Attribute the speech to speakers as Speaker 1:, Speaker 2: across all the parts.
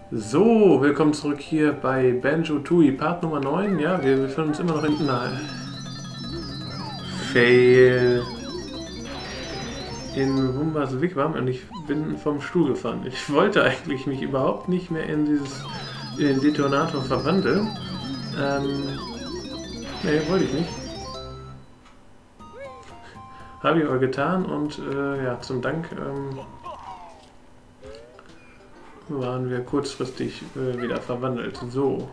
Speaker 1: So, willkommen zurück hier bei Banjo-Tooie, Part Nummer 9. Ja, wir befinden uns immer noch in... Nein. Fail. In Wumbas Wigwam und ich bin vom Stuhl gefallen. Ich wollte eigentlich mich überhaupt nicht mehr in den Detonator verwandeln. Nee, wollte ich nicht. Habe ich aber getan und ja, zum Dank waren wir kurzfristig wieder verwandelt. So.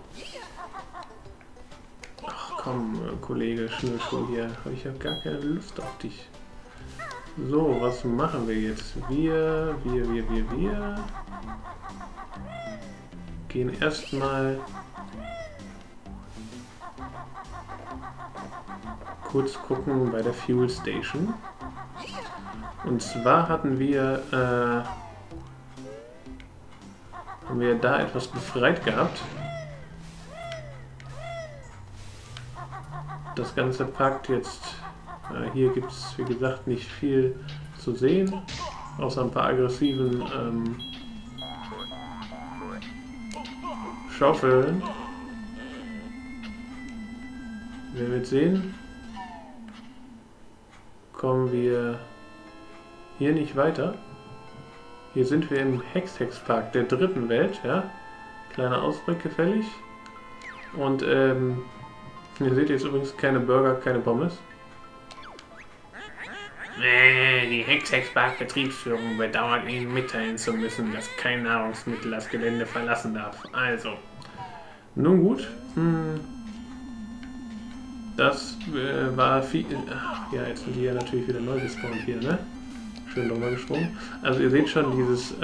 Speaker 1: Ach komm, Kollege Schnürschuh hier. Habe ich ja gar keine Lust auf dich. So, was machen wir jetzt? Wir gehen erstmal kurz gucken bei der Fuel Station. Und zwar haben wir da etwas befreit gehabt. Das Ganze packt jetzt. Hier gibt es, wie gesagt, nicht viel zu sehen, außer ein paar aggressiven Schaufeln. Wer wird sehen? Kommen wir hier nicht weiter. Hier sind wir im Hex-Hex-Park der dritten Welt, ja. Kleiner Ausblick gefällig. Und ihr seht jetzt übrigens keine Burger, keine Pommes. Die Hex-Hex-Park-Betriebsführung bedauert Ihnen mitteilen zu müssen, dass kein Nahrungsmittel das Gelände verlassen darf. Also, nun gut. Das war viel... Ach, ja, jetzt sind die ja natürlich wieder neu gespawnt hier, ne? Schön nochmal gesprungen. Also ihr seht schon dieses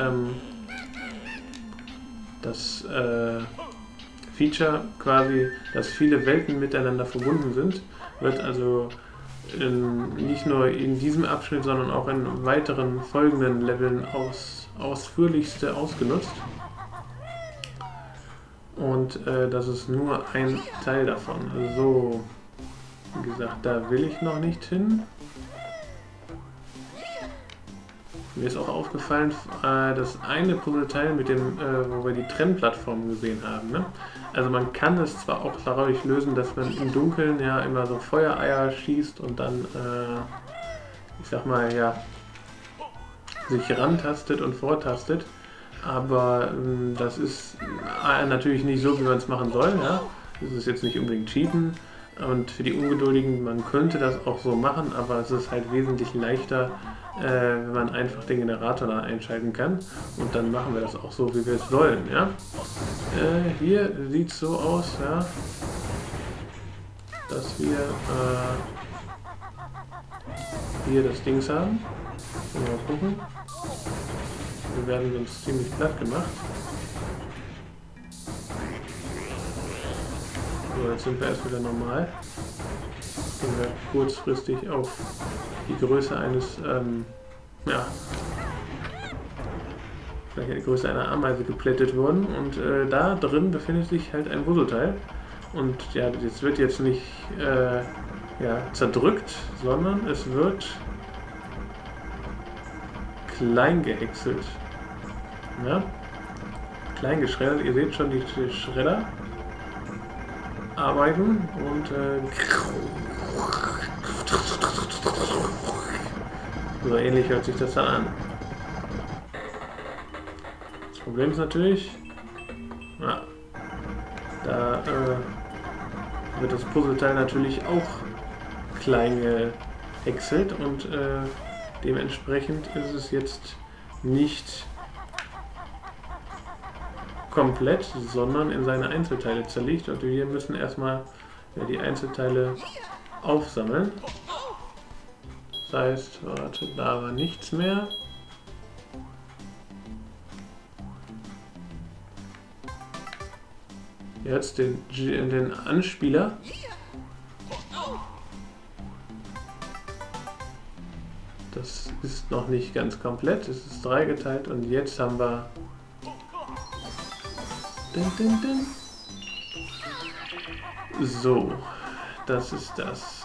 Speaker 1: das Feature quasi, dass viele Welten miteinander verbunden sind, wird also nicht nur in diesem Abschnitt, sondern auch in weiteren folgenden Leveln ausführlichste ausgenutzt. Und das ist nur ein Teil davon. So, wie gesagt, da will ich noch nicht hin. Mir ist auch aufgefallen, das eine Puzzleteil mit dem, wo wir die Trennplattform gesehen haben. Ne? Also man kann es zwar auch dadurch lösen, dass man im Dunkeln ja immer so Feuereier schießt und dann, ich sag mal, ja, sich rantastet und vortastet. Aber das ist natürlich nicht so, wie man es machen soll. Ja? Das ist jetzt nicht unbedingt Cheaten. Und für die Ungeduldigen, man könnte das auch so machen, aber es ist halt wesentlich leichter, wenn man einfach den Generator da einschalten kann. Und dann machen wir das auch so, wie wir es wollen. Ja? Hier sieht es so aus, ja, dass wir hier das Dings haben. Mal gucken. Wir werden sonst ziemlich platt gemacht. So, jetzt sind wir erst wieder normal. Sind wir kurzfristig auf die Größe eines, ja, vielleicht die Größe einer Ameise geplättet worden. Und da drin befindet sich halt ein Puzzleteil. Und ja, das wird jetzt nicht ja, zerdrückt, sondern es wird klein gehäckselt. Ja? Klein geschreddert, ihr seht schon die Schredder arbeiten und so ähnlich hört sich das dann an. Das Problem ist natürlich, ja, da wird das Puzzleteil natürlich auch klein gehäckselt und dementsprechend ist es jetzt nicht komplett, sondern in seine Einzelteile zerlegt und wir müssen erstmal die Einzelteile aufsammeln. Das heißt, warte, da war nichts mehr. Jetzt den Anspieler. Das ist noch nicht ganz komplett, es ist dreigeteilt und jetzt haben wir so, das ist das.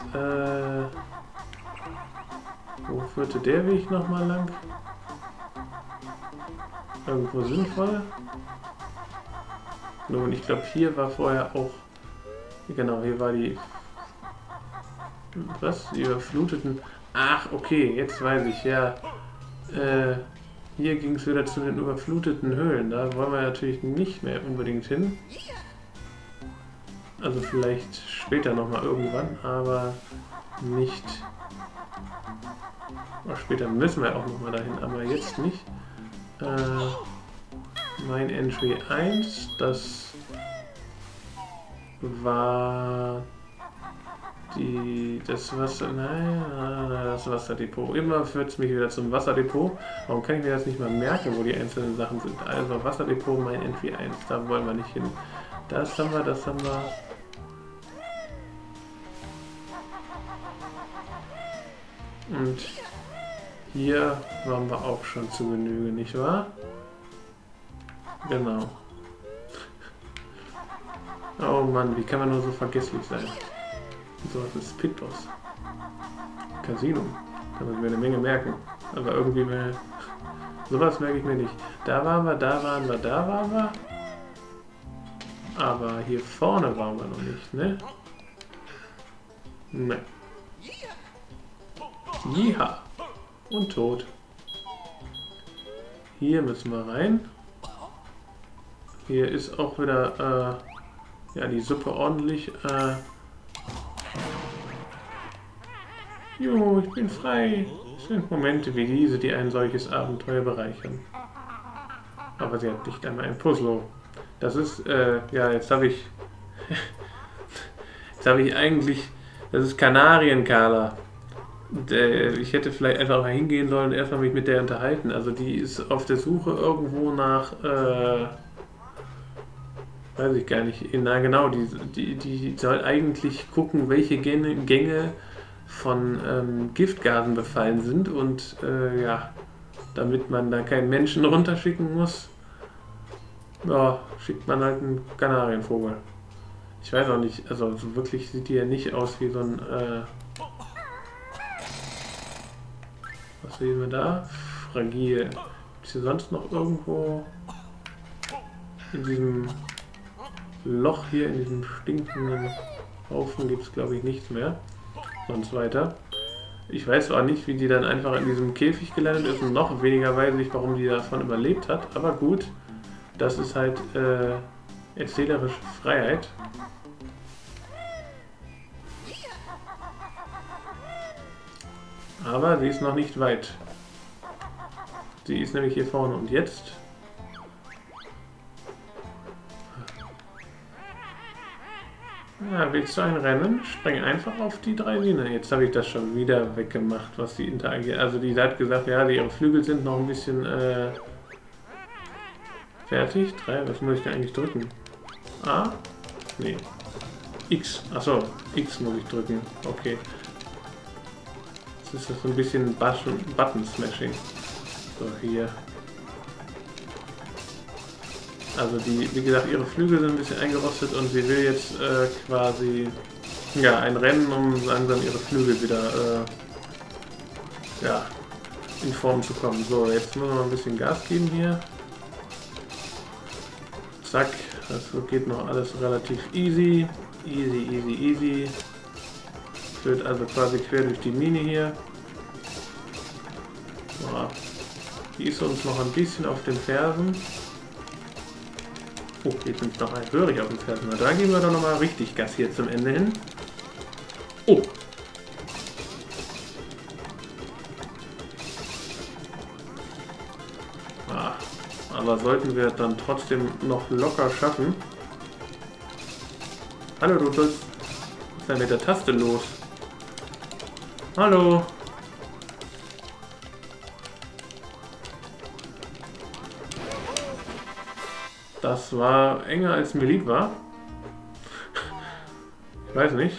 Speaker 1: Wo führte der Weg nochmal lang? Irgendwo sinnvoll. Nun, ich glaube, hier war vorher auch... Genau, hier war die... Was? Die überfluteten... Ach, okay, jetzt weiß ich, ja. Hier ging es wieder zu den überfluteten Höhlen. Da wollen wir natürlich nicht mehr unbedingt hin. Also vielleicht später nochmal irgendwann, aber nicht... Oder später müssen wir auch nochmal dahin, aber jetzt nicht. Mein Entry 1, das war das Wasser, das Wasserdepot. Immer führt es mich wieder zum Wasserdepot. Warum kann ich mir das nicht mal merken, wo die einzelnen Sachen sind? Also Wasserdepot, mein Entry 1, da wollen wir nicht hin. Das haben wir, das haben wir. Und hier waren wir auch schon zu Genüge, nicht wahr? Genau. Oh Mann, wie kann man nur so vergesslich sein? So, das ist Pitboss. Casino. Da müssen wir eine Menge merken. Aber irgendwie mehr... Sowas merke ich mir nicht. Da waren wir, da waren wir, da waren wir. Aber hier vorne waren wir noch nicht, ne? Ne. Jiha. Und tot. Hier müssen wir rein. Hier ist auch wieder ja, die Suppe ordentlich. Jo, ich bin frei. Es sind Momente wie diese, die ein solches Abenteuer bereichern. Aber sie hat nicht einmal ein Puzzle. Das ist, ja, jetzt habe ich... jetzt habe ich eigentlich... Das ist Kanarienkala. Ich hätte vielleicht einfach mal hingehen sollen und erstmal mich mit der unterhalten. Also die ist auf der Suche irgendwo nach... weiß ich gar nicht. Na genau, die soll eigentlich gucken, welche Gänge von Giftgasen befallen sind und ja, damit man da keinen Menschen runterschicken muss, ja, schickt man halt einen Kanarienvogel. Ich weiß auch nicht, also wirklich sieht die ja nicht aus wie so ein, was sehen wir da? Fragil. Ist hier sonst noch irgendwo in diesem Loch hier, in diesem stinkenden Haufen gibt es glaube ich nichts mehr. Sonst weiter. Ich weiß auch nicht, wie die dann einfach in diesem Käfig gelandet ist und noch weniger weiß ich, warum die davon überlebt hat. Aber gut, das ist halt erzählerische Freiheit. Aber sie ist noch nicht weit. Sie ist nämlich hier vorne und jetzt... Ja, willst du ein Rennen? Spring einfach auf die Draisine. Jetzt habe ich das schon wieder weggemacht, was die interagiert. Also die hat gesagt, ja, ihre Flügel sind noch ein bisschen fertig. 3, was muss ich denn eigentlich drücken? A? Nee. X. Achso, X muss ich drücken. Okay. Jetzt ist das so ein bisschen Button-Smashing. So, hier. Also die, wie gesagt, ihre Flügel sind ein bisschen eingerostet und sie will jetzt quasi ja, ein Rennen, um langsam ihre Flügel wieder ja, in Form zu kommen. So, jetzt müssen wir mal ein bisschen Gas geben hier. Zack, das geht noch alles relativ easy. Easy, easy, easy. Führt also quasi quer durch die Mine hier. So, die ist uns noch ein bisschen auf den Fersen. Oh, jetzt sind es noch ein hörig auf dem Pferd. Na, da geben wir doch nochmal richtig Gas hier zum Ende hin. Oh! Ah, aber sollten wir dann trotzdem noch locker schaffen. Hallo, du sollst... Was ist denn mit der Taste los? Hallo! Das war enger als mir lieb war. Ich weiß nicht.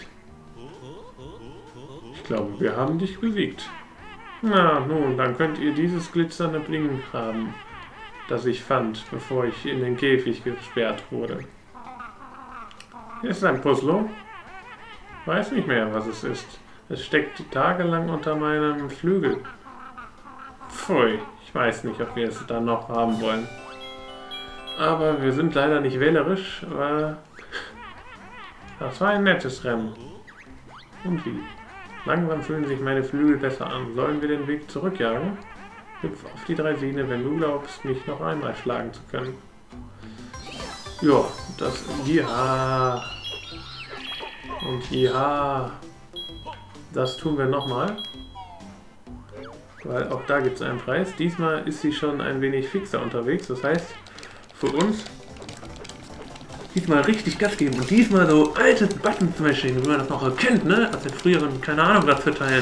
Speaker 1: Ich glaube, wir haben dich besiegt. Na, nun, dann könnt ihr dieses glitzernde Bling haben, das ich fand, bevor ich in den Käfig gesperrt wurde. Hier ist ein Puzzle. Weiß nicht mehr, was es ist. Es steckt tagelang unter meinem Flügel. Pfui, ich weiß nicht, ob wir es dann noch haben wollen. Aber wir sind leider nicht wählerisch, weil das war ein nettes Rennen. Und wie? Langsam fühlen sich meine Flügel besser an. Sollen wir den Weg zurückjagen? Hüpf auf die Draisine, wenn du glaubst, mich noch einmal schlagen zu können. Ja, das... Ja. Und ja. Das tun wir nochmal. Weil auch da gibt es einen Preis. Diesmal ist sie schon ein wenig fixer unterwegs. Das heißt, für uns diesmal richtig Gas geben. Und diesmal so altes Button-Smashing, wie man das noch erkennt, ne? Aus den früheren, keine Ahnung, was für Teilen.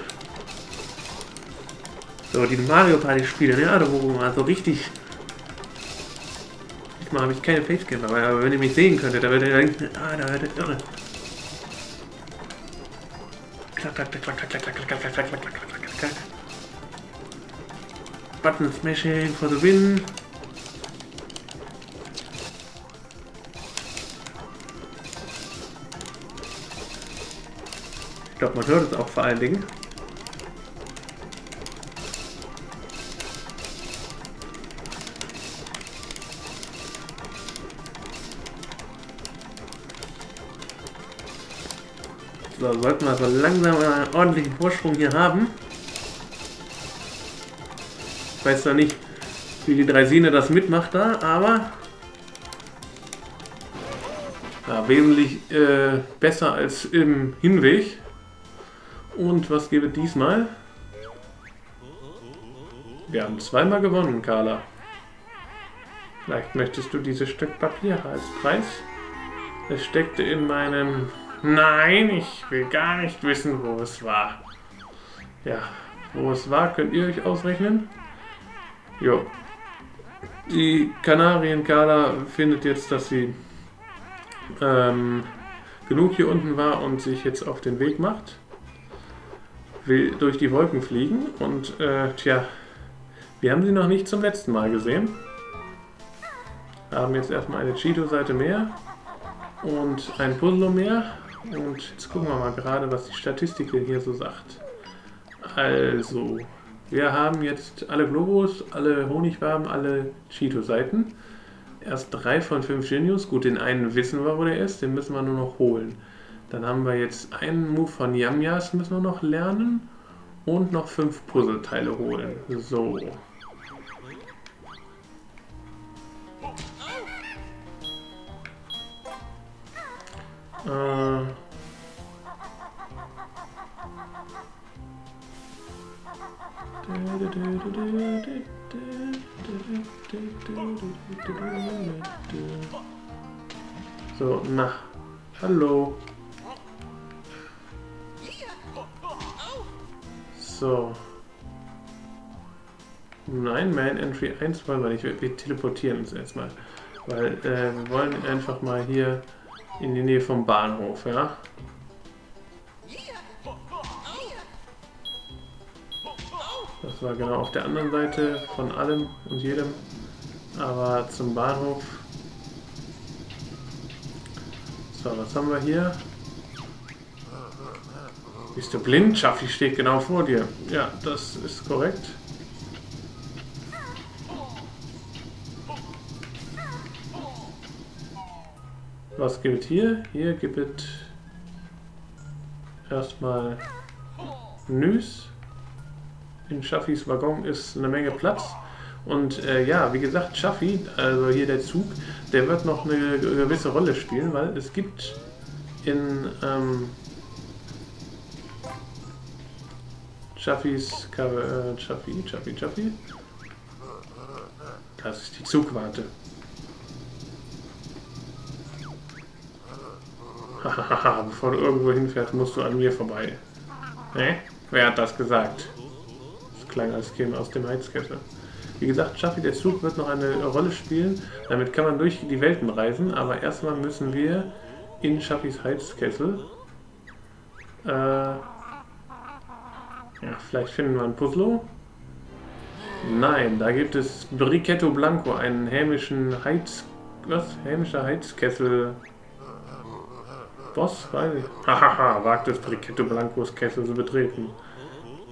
Speaker 1: So, die Mario Party Spiele, ja, da wo man so richtig... Diesmal habe ich keine Facecam, aber wenn ihr mich sehen könntet, da werdet ihr denken, ah, da werdet ihr irre. Klack, klack, klack, klack, klack, klack, klack, klack, klack, klack, klack, klack, klack. Button Smashing for the win. Ich glaube, man hört es auch vor allen Dingen. So, sollten wir so langsam einen ordentlichen Vorsprung hier haben. Ich weiß zwar nicht, wie die Draisine das mitmacht da, aber ja, wesentlich besser als im Hinweg. Und was gibt es diesmal? Wir haben zweimal gewonnen, Carla. Vielleicht möchtest du dieses Stück Papier als Preis? Es steckte in meinem... Nein, ich will gar nicht wissen, wo es war. Ja, wo es war, könnt ihr euch ausrechnen? Jo. Die Kanarien-Carla findet jetzt, dass sie genug hier unten war und sich jetzt auf den Weg macht. Will durch die Wolken fliegen und tja, wir haben sie noch nicht zum letzten Mal gesehen. Haben jetzt erstmal eine Cheeto-Seite mehr und ein Puzzle mehr. Und jetzt gucken wir mal gerade, was die Statistik hier so sagt. Also, wir haben jetzt alle Globus, alle Honigwaben, alle Cheeto-Seiten. Erst 3 von 5 Genius. Gut, den einen wissen wir, wo der ist. Den müssen wir nur noch holen. Dann haben wir jetzt einen Move von Yamyas, müssen wir noch lernen. Und noch 5 Puzzleteile holen. So. So, na, hallo. So. Nein, Main Entry 1 wollen wir nicht. Wir teleportieren uns erstmal. Weil wir wollen einfach mal hier in die Nähe vom Bahnhof, ja. Das war genau auf der anderen Seite von allem und jedem. Aber zum Bahnhof. So, was haben wir hier? Bist du blind? Schaffi steht genau vor dir. Ja, das ist korrekt. Was gilt hier? Hier gibt es erstmal Nüs. In Schaffis Waggon ist eine Menge Platz. Und ja, wie gesagt, Schaffi, also hier der Zug, der wird noch eine gewisse Rolle spielen, weil es gibt in Schaffis Schaffi. Das ist die Zugwarte. Hahaha, bevor du irgendwo hinfährst, musst du an mir vorbei. Ne? Wer hat das gesagt? Das klang, als käme aus dem Heizkessel. Wie gesagt, Schaffi, der Zug wird noch eine Rolle spielen. Damit kann man durch die Welten reisen, aber erstmal müssen wir in Schaffis Heizkessel. Ja, vielleicht finden wir ein Puzzle. Nein, da gibt es Briquetto Blanco, einen hämischen hämischer Heizkessel. Boss, weiß ich. Hahaha, wagt es Briquetto Blancos Kessel zu betreten.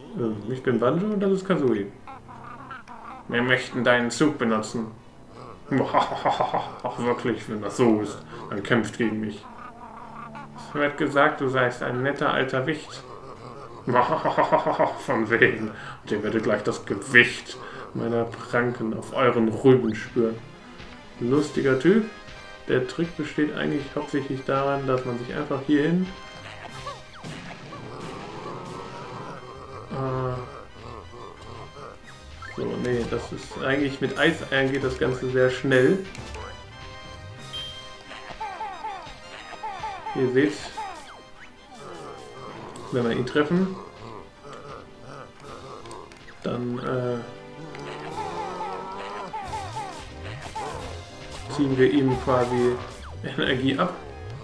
Speaker 1: Ich bin Banjo und das ist Kazooie. Wir möchten deinen Zug benutzen. Ach wirklich, wenn das so ist, dann kämpft gegen mich. Es wird gesagt, du seist ein netter alter Wicht. Von wegen. Und ihr werdet gleich das Gewicht meiner Pranken auf euren Rüben spüren. Lustiger Typ. Der Trick besteht eigentlich hauptsächlich daran, dass man sich einfach hierhin so, nee, das ist eigentlich mit Eiseiern geht das Ganze sehr schnell. Ihr seht, wenn wir ihn treffen, dann ziehen wir ihm quasi Energie ab.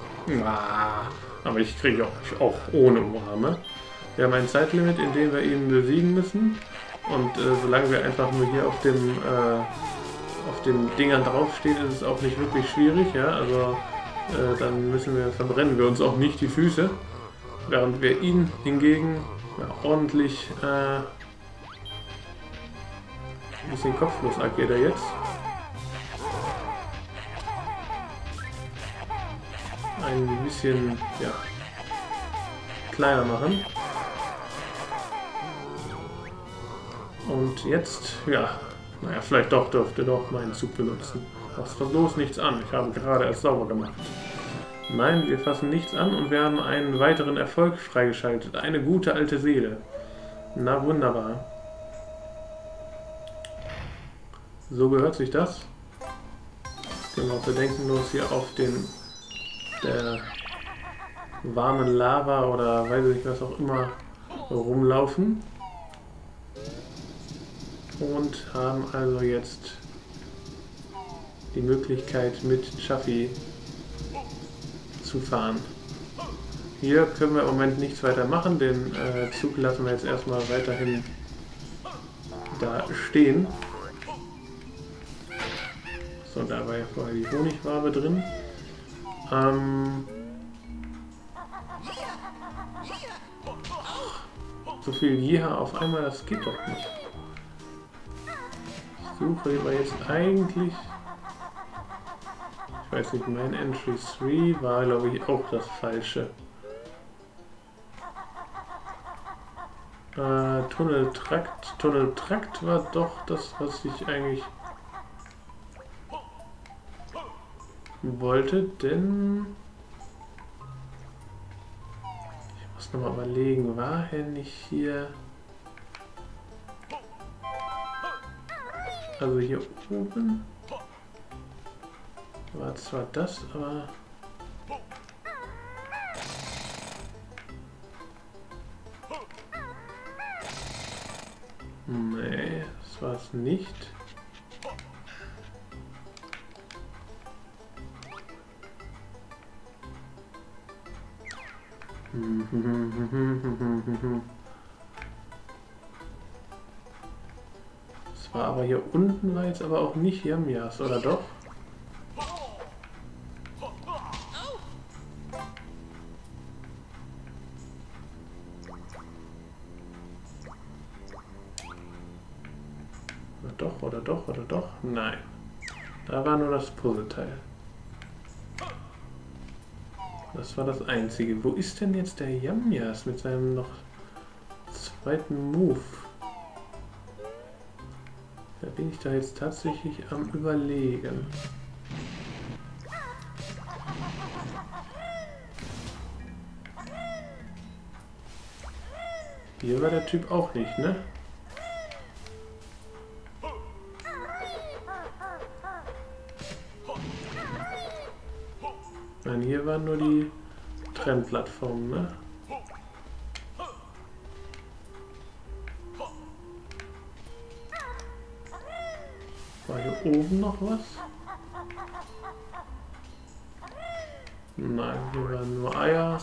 Speaker 1: Aber ich kriege auch ohne Umarme. Wir haben ein Zeitlimit, in dem wir ihn besiegen müssen. Und solange wir einfach nur hier auf den Dingern draufstehen, ist es auch nicht wirklich schwierig. Ja? Also dann verbrennen wir uns auch nicht die Füße. Während wir ihn hingegen ordentlich ein bisschen kopflos agiert er jetzt. Ein bisschen kleiner machen. Und jetzt, vielleicht dürfte doch meinen Zug benutzen. Fasst doch bloß nichts an, ich habe gerade erst sauber gemacht. Nein, wir fassen nichts an und wir haben einen weiteren Erfolg freigeschaltet. Eine gute alte Seele. Na wunderbar. So gehört sich das. Können wir auch bedenkenlos hier auf der warmen Lava oder weiß ich nicht was auch immer rumlaufen. Und haben also jetzt die Möglichkeit mit Chaffee zu fahren. Hier können wir im Moment nichts weiter machen, den Zug lassen wir jetzt erstmal weiterhin da stehen. So, da war ja vorher die Honigwabe drin. So viel Jeha auf einmal, das geht doch nicht. Ich suche aber jetzt eigentlich... Ich weiß nicht, mein Entry 3 war, glaube ich, auch das Falsche. Tunneltrakt war doch das, was ich eigentlich wollte, denn... Ich muss nochmal überlegen, war er nicht hier... Also hier oben... War zwar das, aber... Nee, das war es nicht. Das war aber hier unten, war jetzt aber auch nicht Yam-Yas, oder doch? Oder doch? Nein. Da war nur das Puzzleteil. Das war das Einzige. Wo ist denn jetzt der Yam-Yas mit seinem noch zweiten Move? Da bin ich da jetzt tatsächlich am Überlegen. Hier war der Typ auch nicht, ne? Nein, hier waren nur die Trennplattformen, ne? War hier oben noch was? Nein, hier waren nur Eier.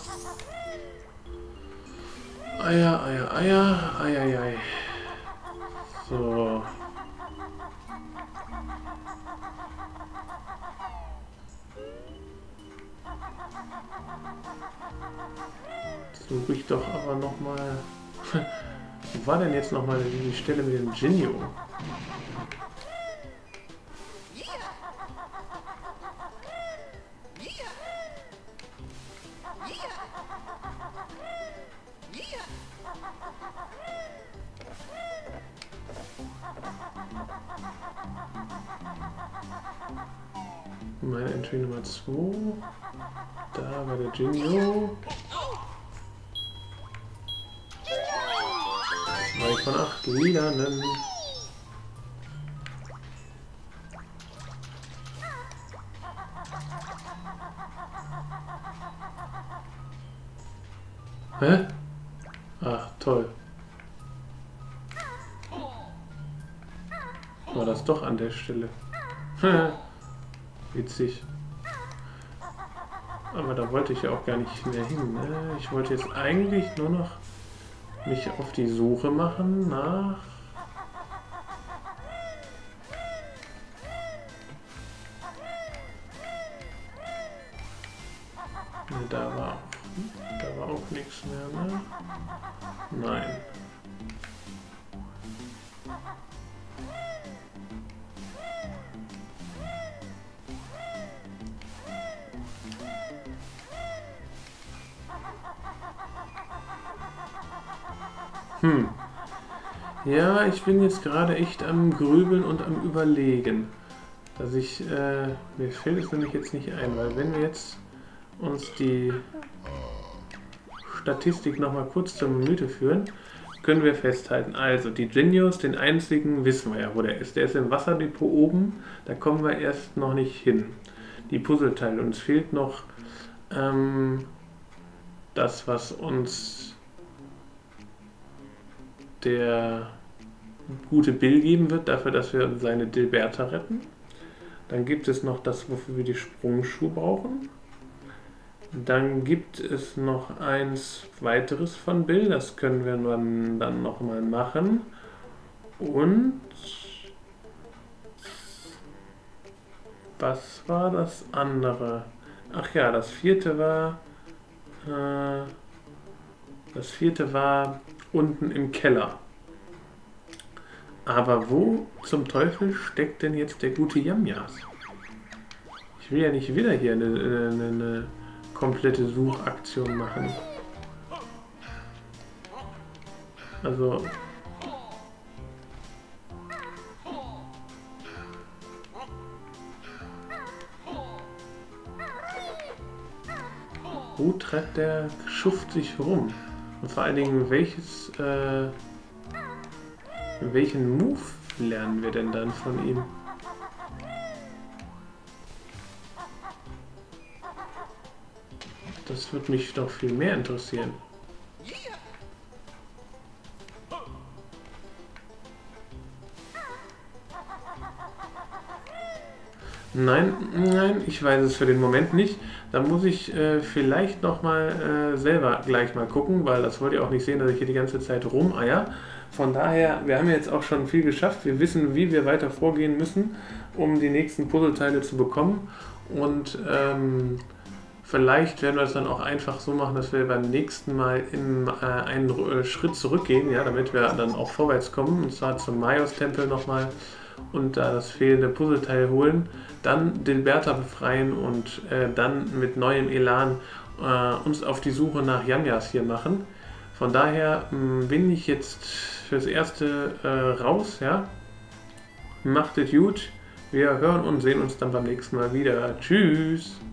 Speaker 1: Eier. So. Suche ich doch aber nochmal. Wo war denn jetzt nochmal die Stelle mit dem Jinjo? Meine Entry Nummer 2. Da war der Jinjo. 2 von 8 Lilanen. Hä? Ach, toll. War das doch an der Stelle. Witzig. Aber da wollte ich ja auch gar nicht mehr hin. Ne? Ich wollte jetzt eigentlich nur noch mich auf die Suche machen nach... Ne, da war auch nichts mehr, ne? Nein. Ja, ich bin jetzt gerade echt am Grübeln und am Überlegen. Dass ich, mir fällt es nämlich jetzt nicht ein, weil wenn wir jetzt uns die Statistik nochmal kurz zur Minute führen, können wir festhalten. Also, die Jinjos, den einzigen wissen wir ja, wo der ist. Der ist im Wasserdepot oben, da kommen wir erst noch nicht hin. Die Puzzleteile, uns fehlt noch das, was uns der gute Bill geben wird, dafür, dass wir seine Dilberta retten. Dann gibt es noch das, wofür wir die Sprungschuhe brauchen. Dann gibt es noch eins weiteres von Bill, das können wir dann nochmal machen. Und was war das andere? Ach ja, das vierte war unten im Keller. Aber wo zum Teufel steckt denn jetzt der gute Yam-Yas? Ich will ja nicht wieder hier eine komplette Suchaktion machen. Also... Wo treibt der Schuft sich rum? Und vor allen Dingen, welchen Move lernen wir denn dann von ihm? Das würde mich doch viel mehr interessieren. Nein, ich weiß es für den Moment nicht. Da muss ich vielleicht nochmal selber gleich mal gucken, weil das wollt ihr auch nicht sehen, dass ich hier die ganze Zeit rumeier. Von daher, wir haben jetzt auch schon viel geschafft. Wir wissen, wie wir weiter vorgehen müssen, um die nächsten Puzzleteile zu bekommen. Und vielleicht werden wir es dann auch einfach so machen, dass wir beim nächsten Mal einen Schritt zurückgehen, ja, damit wir dann auch vorwärts kommen. Und zwar zum Majos-Tempel nochmal und da das fehlende Puzzleteil holen. Dann Dilberta befreien und dann mit neuem Elan uns auf die Suche nach Yam-Yas hier machen. Von daher bin ich jetzt fürs Erste raus, ja. Macht es gut. Wir hören und sehen uns dann beim nächsten Mal wieder. Tschüss!